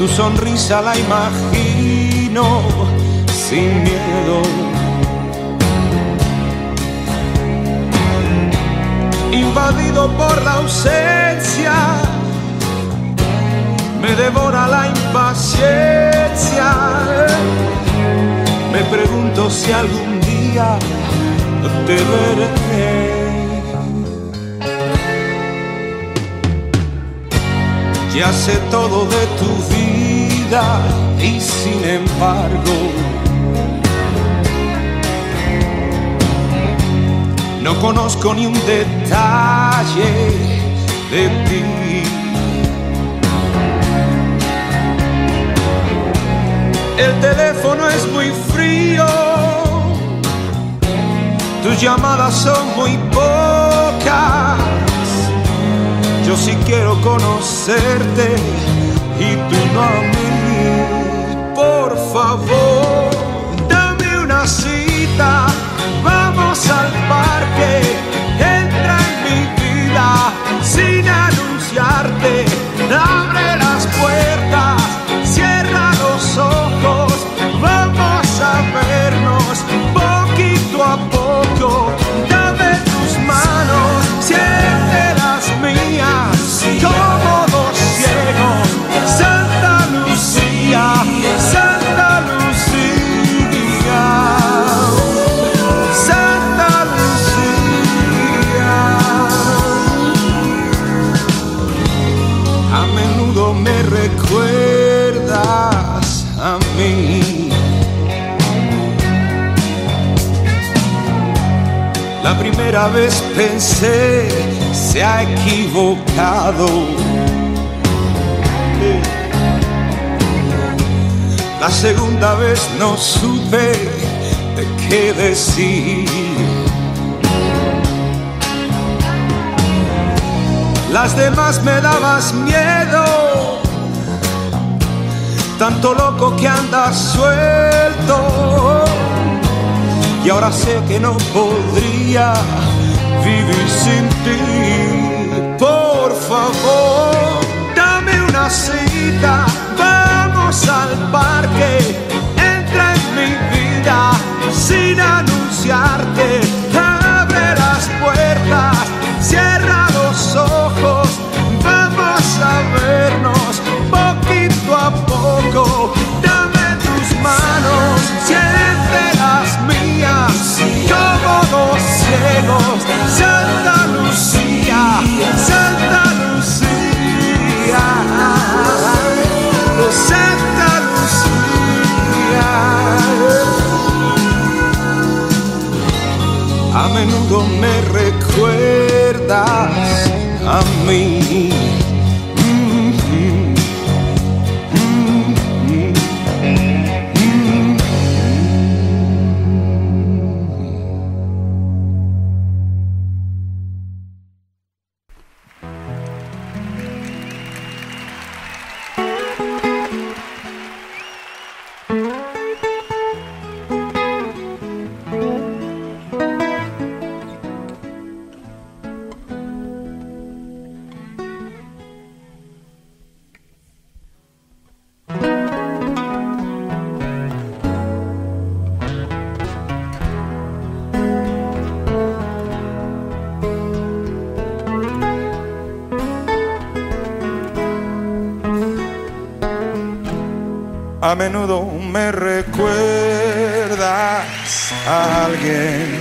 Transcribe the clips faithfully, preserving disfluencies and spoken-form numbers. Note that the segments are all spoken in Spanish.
Tu sonrisa la imagino sin miedo. Invadido por la ausencia, me devora la impaciencia. Me pregunto si algún día te veré. Ya sé todo de tu vida y sin embargo no conozco ni un detalle de ti. El teléfono es muy frío, tus llamadas son muy pocas. Yo sí quiero conocerte y tú no a mí. Por favor, dame una cita, vamos al parque. Entra en mi vida sin anunciarte. Abre las puertas, cierra los ojos. Vamos a vernos poquito a poco. Dame tus manos, siente las mías, como dos ciegos. Santa Lucía, Santa Lucía, Santa Lucía. A menudo me recuerdas a mí. La primera vez pensé, se ha equivocado. La segunda vez no supe de qué decir. Las demás me dabas miedo, tanto loco que andas suelto. Y ahora sé que no podría vivir sin ti. Por favor, dame una cita, vamos al parque. Entra en mi vida sin anunciarte. Abre las puertas, cierra los ojos. Vamos a vernos poquito a poco. Dame tus manos, siente las mías, como dos ciegos. Santa Lucía, Santa Lucía, Santa Lucía. A menudo me recuerdas a mí. A menudo me recuerdas a alguien.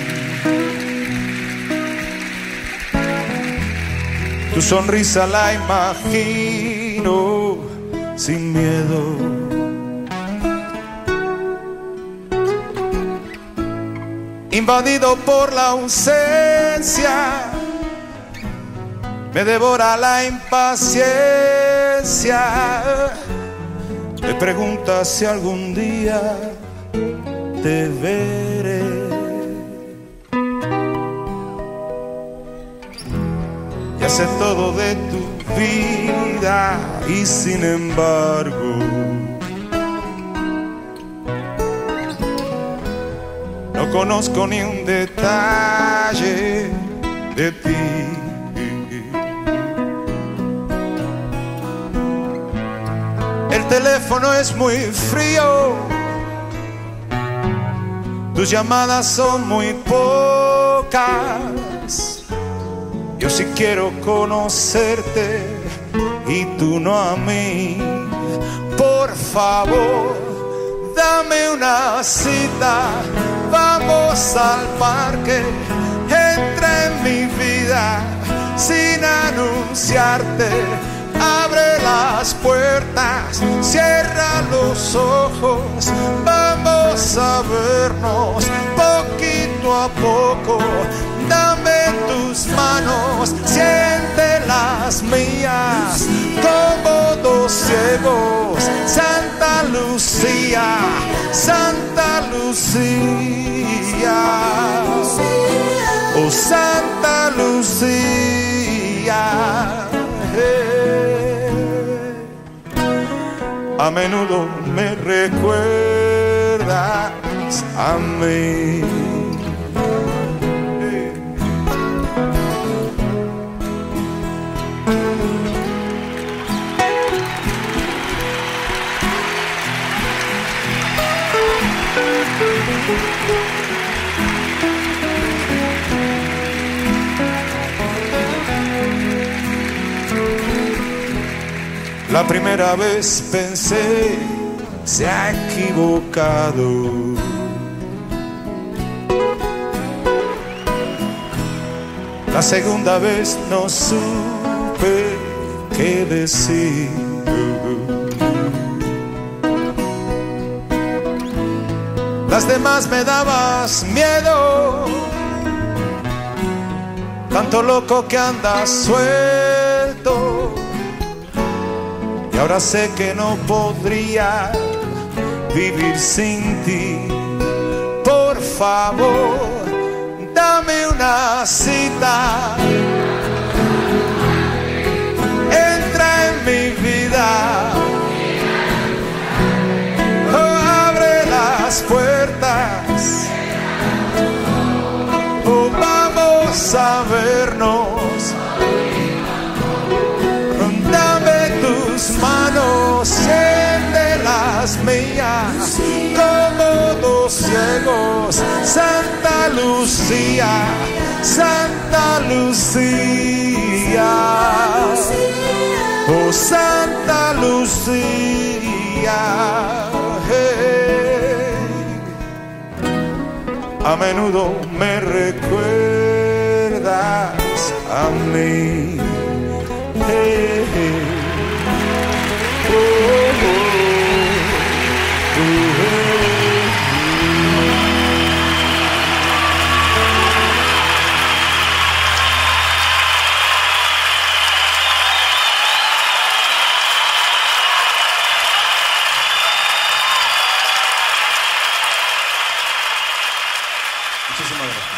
Tu sonrisa la imagino sin miedo. Invadido por la ausencia, me devora la impaciencia. Me preguntas si algún día te veré. Ya sé todo de tu vida y sin embargo no conozco ni un detalle de ti. El el teléfono es muy frío, tus llamadas son muy pocas. Yo sí quiero conocerte y tú no a mí. Por favor, dame una cita, vamos al parque. Entra en mi vida sin anunciarte. Abre las puertas, cierra los ojos. Vamos a vernos poquito a poco. Dame tus manos, siente las mías, como dos ciegos. Santa Lucía, Santa Lucía, oh Santa Lucía. A menudo me recuerdas a mí. La primera vez pensé, se ha equivocado. La segunda vez no supe qué decir. Las demás me dabas miedo, tanto loco que andas suelto. Y ahora sé que no podría vivir sin ti. Por favor, dame una cita. Entra en mi vida. Oh, abre las puertas. Oh, vamos a vernos. Manos, siente las mías, como dos ciegos. Santa Lucía, Santa Lucía, oh Santa Lucía. Hey. A menudo me recuerdas a mí. Hey, hey. Oh, oh, oh, muchísimas gracias.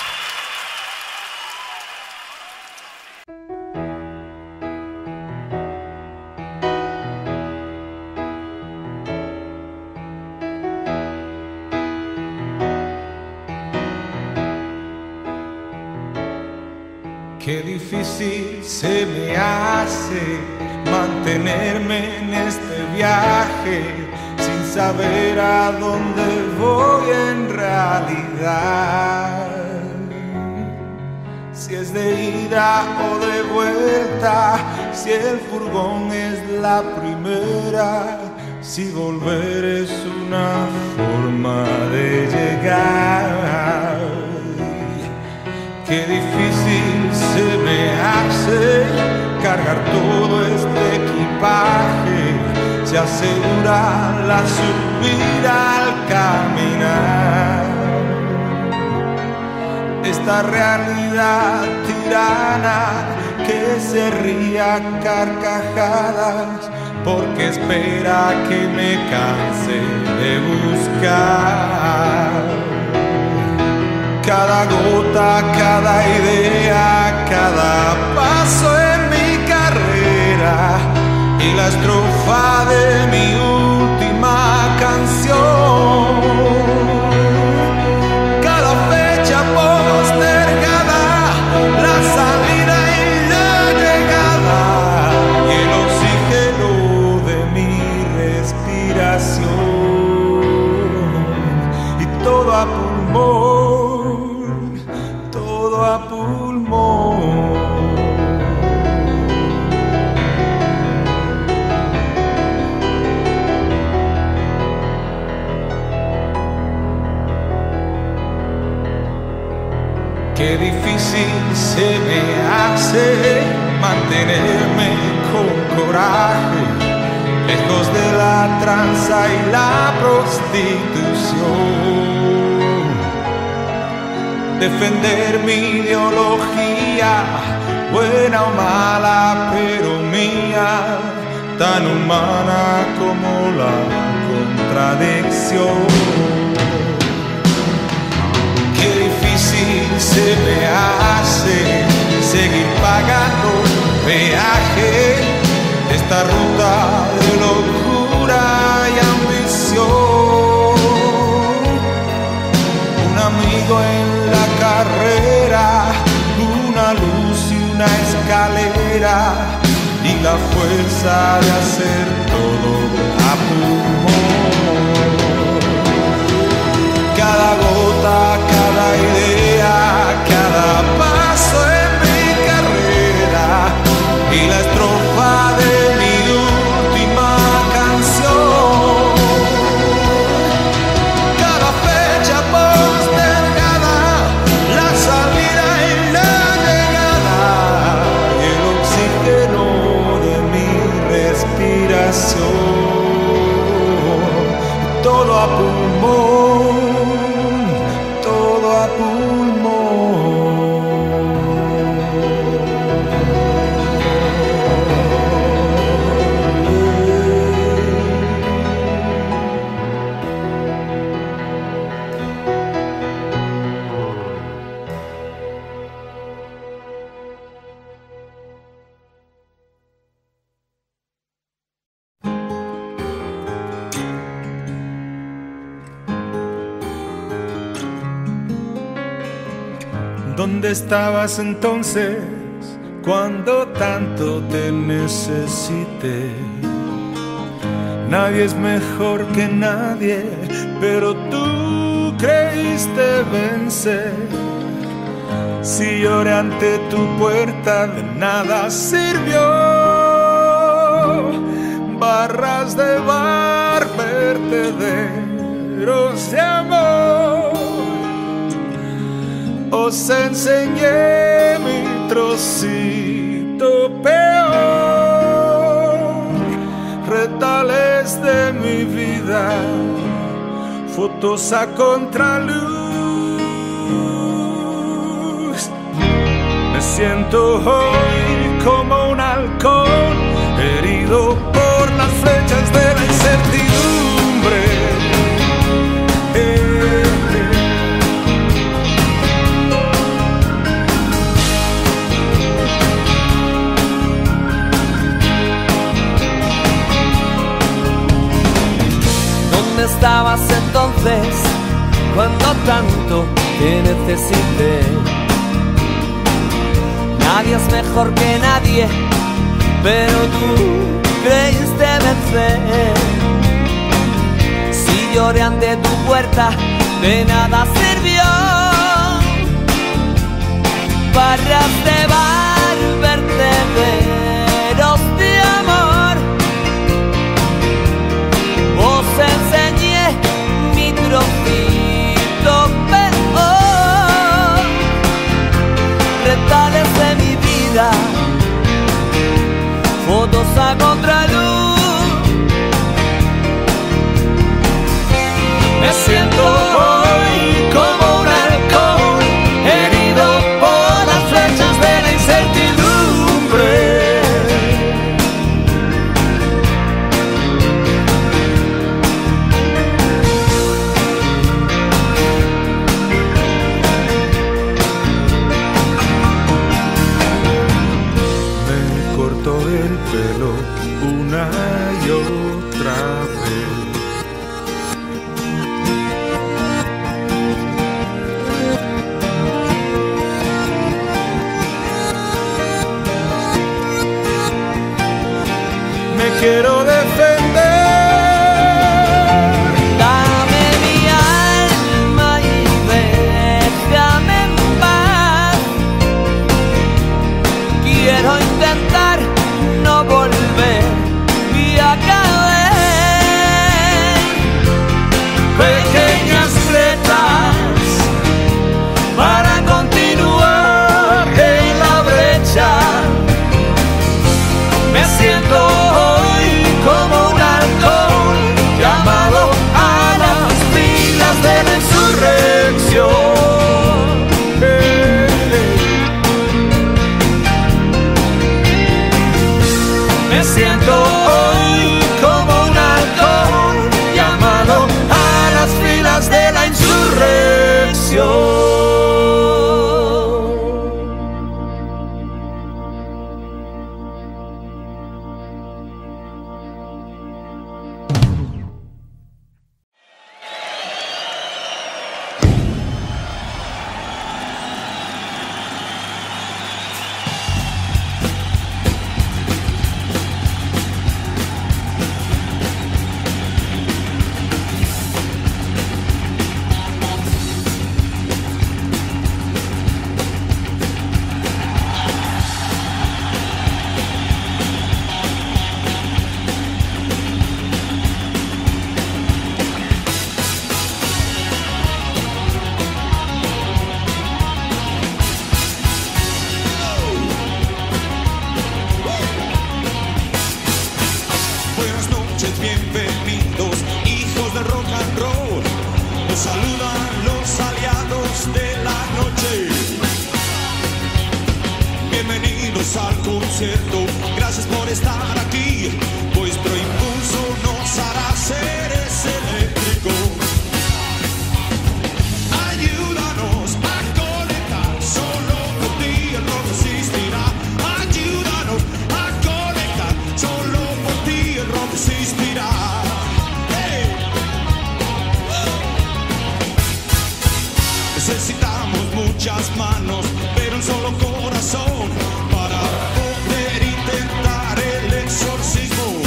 Qué difícil se me hace mantenerme en este viaje sin saber a dónde voy en realidad. Si es de ida o de vuelta, si el furgón es la primera, si volver es una forma de llegar. Qué difícil se me hace cargar todo este equipaje, se asegura la subida al caminar. Esta realidad tirana que se ría a carcajadas porque espera que me canse de buscar. Cada gota, cada idea, cada paso en mi carrera y la estrofa de mi última canción. Cada fecha postergada, la salida y la llegada y el oxígeno de mi mantenerme con coraje, lejos de la tranza y la prostitución. Defender mi ideología, buena o mala, pero mía, tan humana como la contradicción. Qué difícil se me hace seguir pagando peaje de esta ruta de locura y ambición. Un amigo en la carrera, una luz y una escalera, y la fuerza de hacer todo a pulmón. Cada gota, cada idea, cada paso en mi carrera y la estrofa de mi última canción. Cada fecha postergada, la salida y la llegada y el oxígeno de mi respiración. Todo a pulmón, todo a pulmón. ¿Dónde estabas entonces cuando tanto te necesité? Nadie es mejor que nadie, pero tú creíste vencer. Si lloré ante tu puerta, de nada sirvió. Barras de bar, vertederos de amor. Os enseñé mi trocito peor, retales de mi vida, fotos a contraluz. Me siento hoy como un halcón, herido por las flechas de la incertidumbre. ¿Dónde estabas entonces cuando tanto te necesité? Nadie es mejor que nadie, pero tú creíste vencer. Si lloré ante tu puerta, de nada sirvió. Barras de bar, vertederos de amor. Os enseñé mi trocito peor, retales de mi vida, fotos a contraluz. Me siento hoy como un halcón, herido por las flechas de la incertidumbre. El pelo una y otra vez. Me quiero defender. Dame mi alma y déjame en paz. Quiero intentar no volver y a caer. Pequeñas fletas para continuar en la brecha Me siento hoy como un halcón llamado a las filas de la insurrección. Bienvenidos, hijos del rock and roll. Los saludan los aliados de la noche. Bienvenidos al concierto, gracias por estar aquí. Vuestro impulso nos hará seres eléctricos. Ayúdanos a conectar, solo por ti el rock existirá. Ayúdanos a conectar, solo por ti el rock existirá. Necesitamos muchas manos, pero un solo corazón para poder intentar el exorcismo.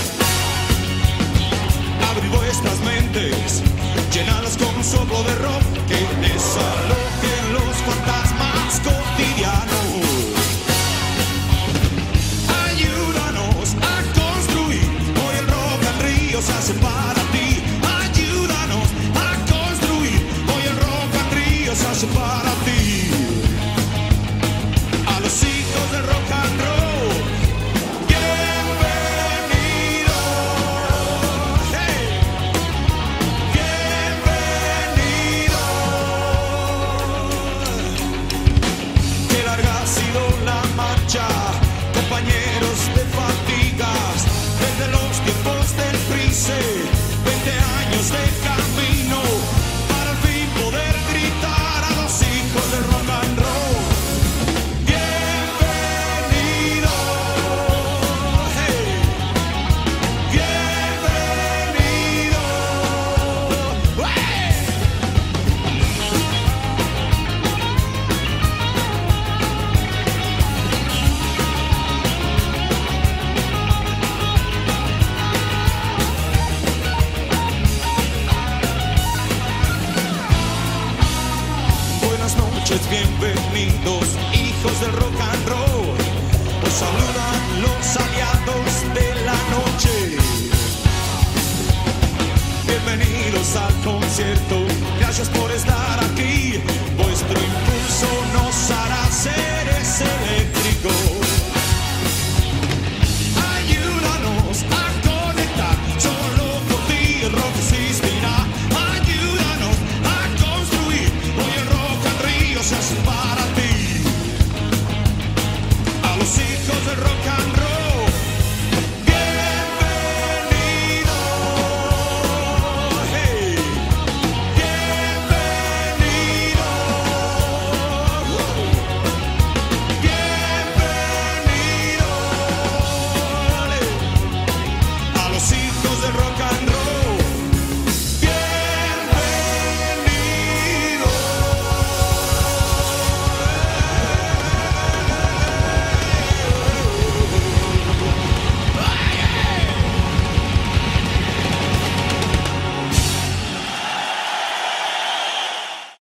Abrid vuestras mentes, llenadlas con un soplo de rock que desalojen los fantasmas cotidianos. Ayúdanos a construir, hoy el rock and río se hace para ti. Ayúdanos a construir, hoy el rock and río se hace para ti. A los hijos del rock and roll, bienvenidos. Hey. Bienvenidos. Qué larga ha sido la marcha, compañeros de fatigas, desde los tiempos del Price, veinte años de camino, para al fin poder gritar a los hijos del rock and roll. Bienvenidos, hey. Bienvenidos, hey. Buenas noches, bienvenidos, hijos del rock and roll. Os saludan los aliados de la noche. Bienvenidos al concierto, gracias por estar aquí. Vuestro impulso nos hará seres eléctricos. Ayúdanos a conectar, solo por ti el rock existirá. Ayúdanos a construir, hoy el rock and río se hace para ti. A los hijos del rock